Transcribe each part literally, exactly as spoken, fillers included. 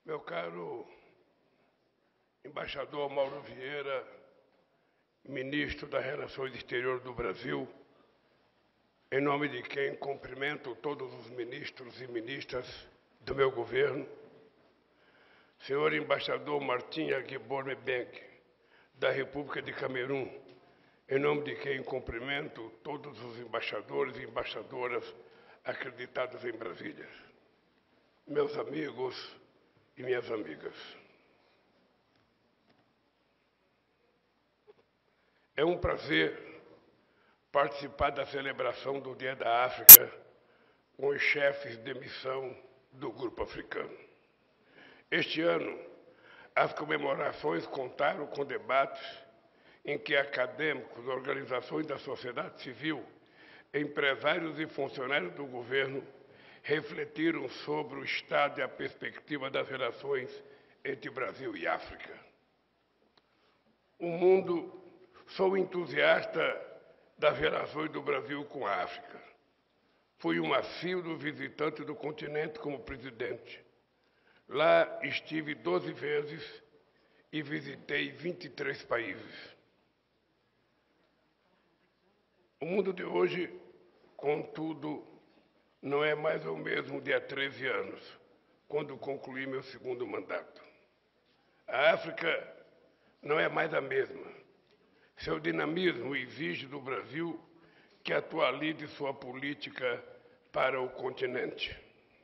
Meu caro embaixador Mauro Vieira, ministro das Relações Exteriores do Brasil, em nome de quem cumprimento todos os ministros e ministras do meu governo, senhor embaixador Martin Aguibor Mbengue, da República de Camerun, em nome de quem cumprimento todos os embaixadores e embaixadoras acreditados em Brasília, meus amigos e minhas amigas. É um prazer participar da celebração do Dia da África com os chefes de missão do Grupo Africano. Este ano, as comemorações contaram com debates em que acadêmicos, organizações da sociedade civil, empresários e funcionários do governo refletiram sobre o estado e a perspectiva das relações entre Brasil e África. O mundo, sou entusiasta das relações do Brasil com a África. Fui um assíduo visitante do continente como presidente. Lá estive doze vezes e visitei vinte e três países. O mundo de hoje, contudo, não é mais o mesmo de há treze anos, quando concluí meu segundo mandato. A África não é mais a mesma. Seu dinamismo exige do Brasil que atualize sua política para o continente.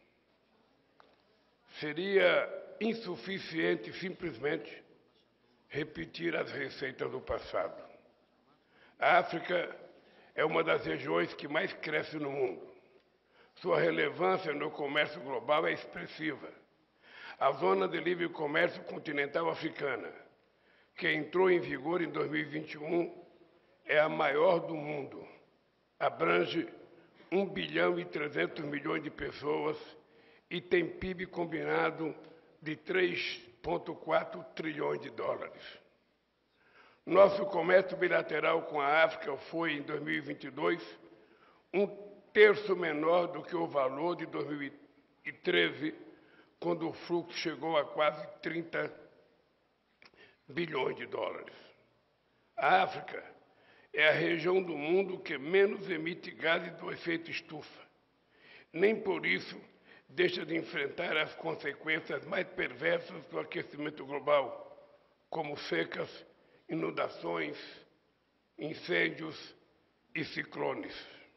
Seria insuficiente simplesmente repetir as receitas do passado. A África é uma das regiões que mais cresce no mundo. Sua relevância no comércio global é expressiva. A Zona de Livre Comércio Continental Africana, que entrou em vigor em dois mil e vinte e um, é a maior do mundo. Abrange um bilhão e trezentos milhões de pessoas e tem P I B combinado de três vírgula quatro trilhões de dólares. Nosso comércio bilateral com a África foi, em dois mil e vinte e dois, um terço menor do que o valor de dois mil e treze, quando o fluxo chegou a quase trinta bilhões de dólares. A África é a região do mundo que menos emite gases do efeito estufa. Nem por isso deixa de enfrentar as consequências mais perversas do aquecimento global, como secas, inundações, incêndios e ciclones.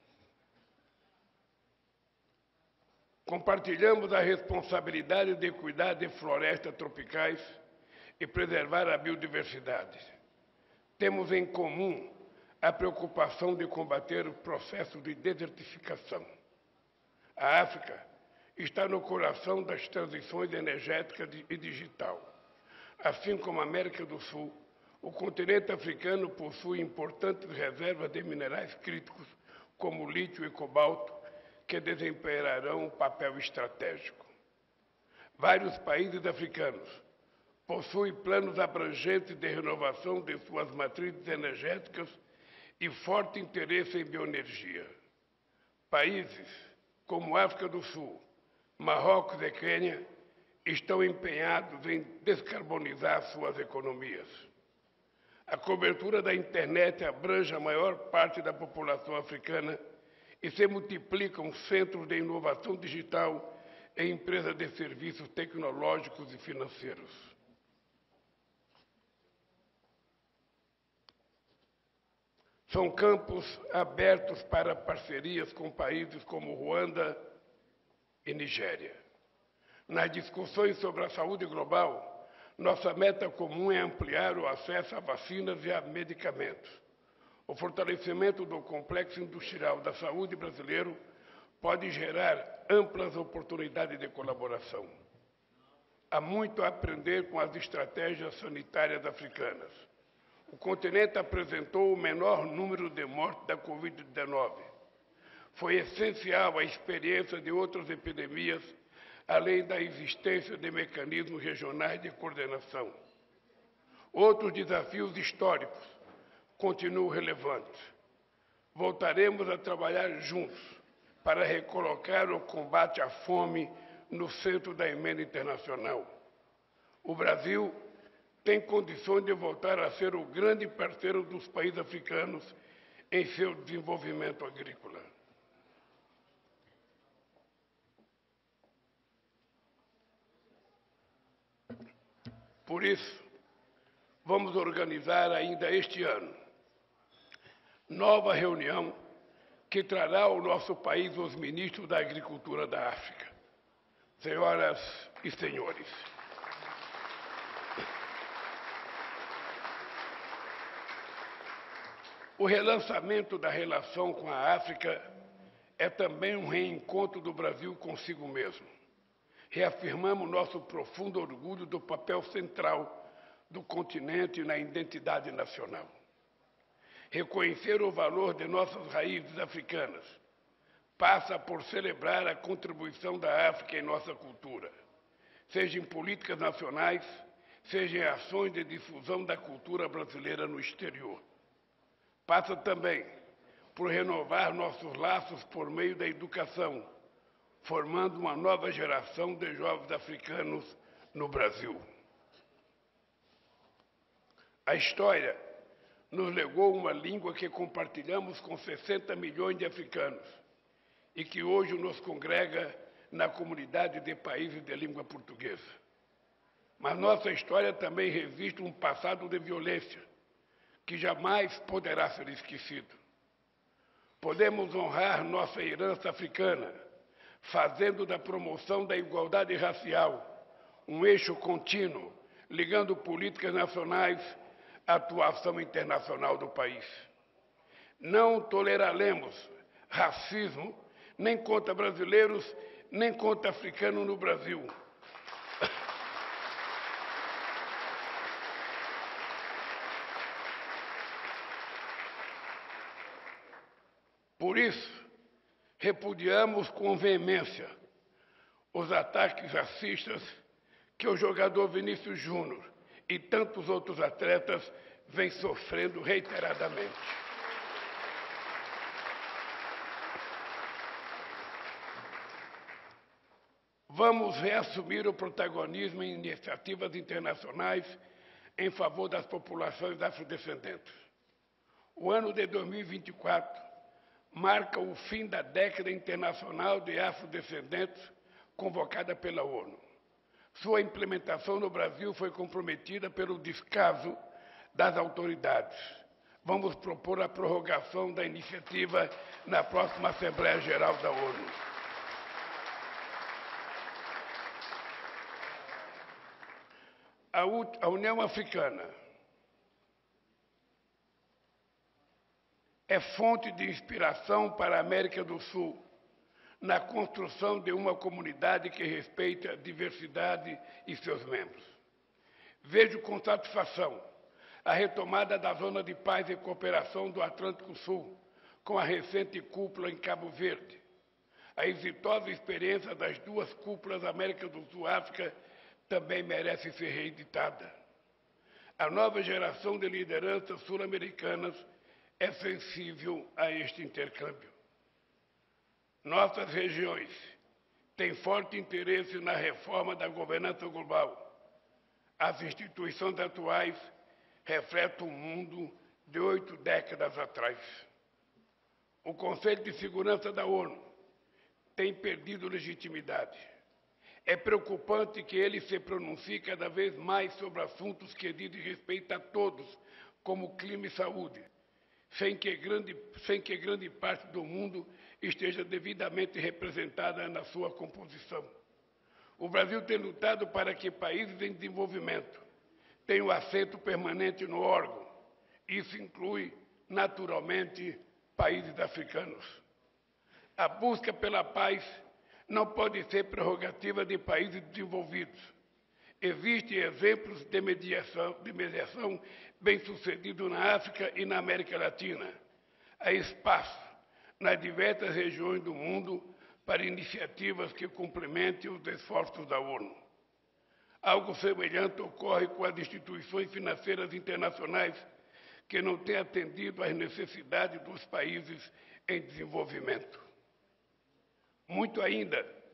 Compartilhamos a responsabilidade de cuidar de florestas tropicais e preservar a biodiversidade. Temos em comum a preocupação de combater o processo de desertificação. A África está no coração das transições energética e digital. Assim como a América do Sul, o continente africano possui importantes reservas de minerais críticos, como lítio e cobalto, que desempenharão um papel estratégico. Vários países africanos possuem planos abrangentes de renovação de suas matrizes energéticas e forte interesse em bioenergia. Países como África do Sul, Marrocos e Quênia estão empenhados em descarbonizar suas economias. A cobertura da internet abrange a maior parte da população africana e se multiplicam centros de inovação digital e empresas de serviços tecnológicos e financeiros. São campos abertos para parcerias com países como Ruanda e Nigéria. Nas discussões sobre a saúde global, nossa meta comum é ampliar o acesso a vacinas e a medicamentos. O fortalecimento do complexo industrial da saúde brasileiro pode gerar amplas oportunidades de colaboração. Há muito a aprender com as estratégias sanitárias africanas. O continente apresentou o menor número de mortes da Covid dezenove. Foi essencial a experiência de outras epidemias, além da existência de mecanismos regionais de coordenação. Outros desafios históricos continuam relevantes. Voltaremos a trabalhar juntos para recolocar o combate à fome no centro da emenda internacional. O Brasil tem condições de voltar a ser o grande parceiro dos países africanos em seu desenvolvimento agrícola. Por isso, vamos organizar ainda este ano nova reunião que trará ao nosso país os ministros da Agricultura da África. Senhoras e senhores, o relançamento da relação com a África é também um reencontro do Brasil consigo mesmo. Reafirmamos nosso profundo orgulho do papel central do continente na identidade nacional. Reconhecer o valor de nossas raízes africanas passa por celebrar a contribuição da África em nossa cultura, seja em políticas nacionais, seja em ações de difusão da cultura brasileira no exterior. Passa também por renovar nossos laços por meio da educação, formando uma nova geração de jovens africanos no Brasil. A história nos legou uma língua que compartilhamos com sessenta milhões de africanos e que hoje nos congrega na comunidade de países de língua portuguesa. Mas nossa história também resiste um passado de violência que jamais poderá ser esquecido. Podemos honrar nossa herança africana, fazendo da promoção da igualdade racial um eixo contínuo, ligando políticas nacionais à atuação internacional do país. Não toleraremos racismo nem contra brasileiros, nem contra africanos no Brasil. Por isso, repudiamos com veemência os ataques racistas que o jogador Vinícius Júnior e tantos outros atletas vêm sofrendo reiteradamente. Vamos reassumir o protagonismo em iniciativas internacionais em favor das populações afrodescendentes. O ano de dois mil e vinte e quatro marca o fim da década internacional de afrodescendentes convocada pela ONU. Sua implementação no Brasil foi comprometida pelo descaso das autoridades. Vamos propor a prorrogação da iniciativa na próxima Assembleia Geral da ONU. A União Africana é fonte de inspiração para a América do Sul na construção de uma comunidade que respeite a diversidade e seus membros. Vejo com satisfação a retomada da Zona de Paz e Cooperação do Atlântico Sul, com a recente cúpula em Cabo Verde. A exitosa experiência das duas cúpulas América do Sul-África também merece ser reeditada. A nova geração de lideranças sul-americanas é sensível a este intercâmbio. Nossas regiões têm forte interesse na reforma da governança global. As instituições atuais refletem o mundo de oito décadas atrás. O Conselho de Segurança da ONU tem perdido legitimidade. É preocupante que ele se pronuncie cada vez mais sobre assuntos que dizem respeito a todos, como clima e saúde, sem que grande, sem que grande parte do mundo esteja devidamente representada na sua composição. O Brasil tem lutado para que países em desenvolvimento tenham assento permanente no órgão. Isso inclui, naturalmente, países africanos. A busca pela paz não pode ser prerrogativa de países desenvolvidos. Existem exemplos de mediação, de mediação bem-sucedidos na África e na América Latina. Há espaço nas diversas regiões do mundo para iniciativas que complementem os esforços da ONU. Algo semelhante ocorre com as instituições financeiras internacionais que não têm atendido às necessidades dos países em desenvolvimento. Muito ainda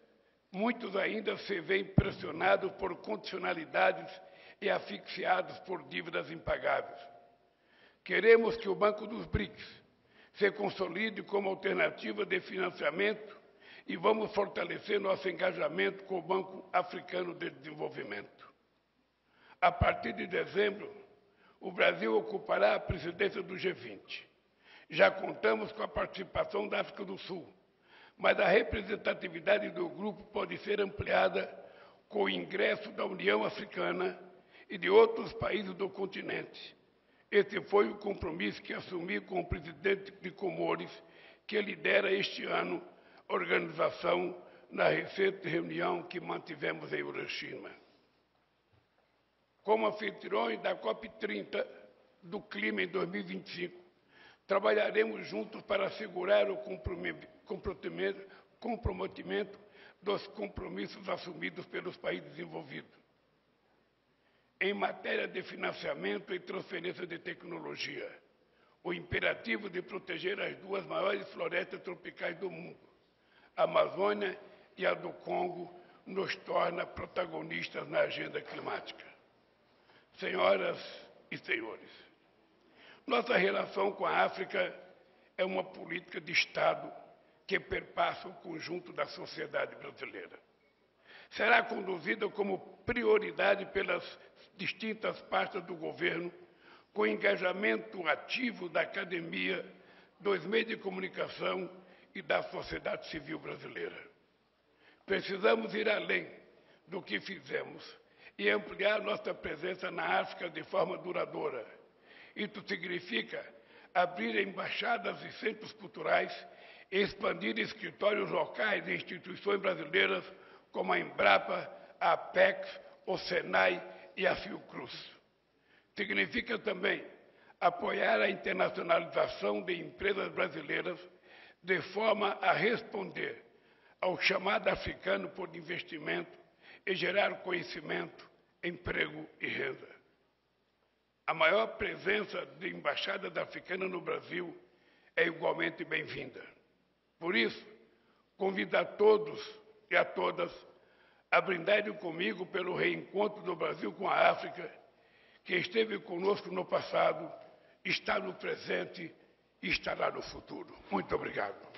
muitos ainda se veem pressionados por condicionalidades e asfixiados por dívidas impagáveis. Queremos que o Banco dos B R I C S se consolide como alternativa de financiamento e vamos fortalecer nosso engajamento com o Banco Africano de Desenvolvimento. A partir de dezembro, o Brasil ocupará a presidência do G vinte. Já contamos com a participação da África do Sul, mas a representatividade do grupo pode ser ampliada com o ingresso da União Africana e de outros países do continente. Esse foi o compromisso que assumi com o presidente de Comores, que lidera este ano a organização na recente reunião que mantivemos em Hiroshima. Como anfitriões da COP trinta do Clima em dois mil e vinte e cinco, trabalharemos juntos para assegurar o comprometimento, comprometimento dos compromissos assumidos pelos países desenvolvidos. Em matéria de financiamento e transferência de tecnologia, o imperativo de proteger as duas maiores florestas tropicais do mundo, a Amazônia e a do Congo, nos torna protagonistas na agenda climática. Senhoras e senhores, nossa relação com a África é uma política de Estado que perpassa o conjunto da sociedade brasileira. Será conduzida como prioridade pelas distintas partes do governo, com engajamento ativo da academia, dos meios de comunicação e da sociedade civil brasileira. Precisamos ir além do que fizemos e ampliar nossa presença na África de forma duradoura. Isso significa abrir embaixadas e centros culturais e expandir escritórios locais e instituições brasileiras como a Embrapa, a Apex, o Senai e a Fiocruz. Significa também apoiar a internacionalização de empresas brasileiras de forma a responder ao chamado africano por investimento e gerar conhecimento, emprego e renda. A maior presença de embaixadas africanas no Brasil é igualmente bem-vinda. Por isso, convido a todos e a todas a brindarem comigo pelo reencontro do Brasil com a África, que esteve conosco no passado, está no presente e estará no futuro. Muito obrigado.